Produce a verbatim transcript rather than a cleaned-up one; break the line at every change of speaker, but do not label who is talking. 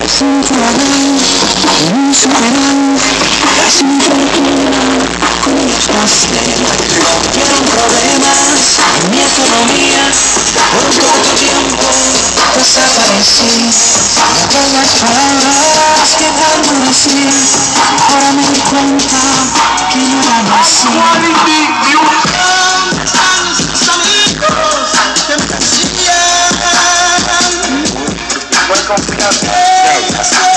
Sin tu aval, un superán, casi mi fortuna, con los pastel. Rompieron problemas en mi economía, por un corto tiempo desaparecí. Todas las palabras que tanto decir, ahora me doy cuenta que no eran así. Tantos amigos que me decían